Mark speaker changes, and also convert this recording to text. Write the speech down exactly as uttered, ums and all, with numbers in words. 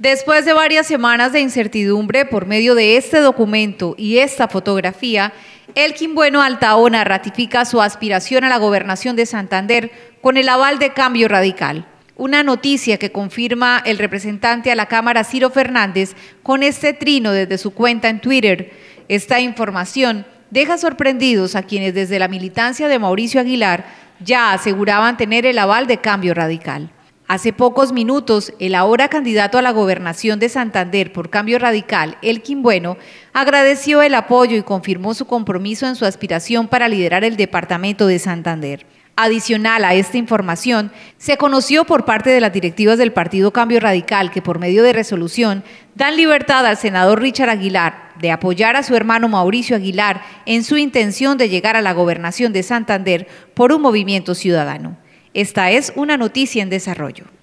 Speaker 1: Después de varias semanas de incertidumbre por medio de este documento y esta fotografía, Elkin Bueno Altaona ratifica su aspiración a la gobernación de Santander con el aval de Cambio Radical. Una noticia que confirma el representante a la Cámara, Ciro Fernández, con este trino desde su cuenta en Twitter. Esta información deja sorprendidos a quienes desde la militancia de Mauricio Aguilar ya aseguraban tener el aval de Cambio Radical. Hace pocos minutos, el ahora candidato a la gobernación de Santander por Cambio Radical, Elkin Bueno, agradeció el apoyo y confirmó su compromiso en su aspiración para liderar el departamento de Santander. Adicional a esta información, se conoció por parte de las directivas del Partido Cambio Radical que por medio de resolución dan libertad al senador Richard Aguilar de apoyar a su hermano Mauricio Aguilar en su intención de llegar a la gobernación de Santander por un movimiento ciudadano. Esta es una noticia en desarrollo.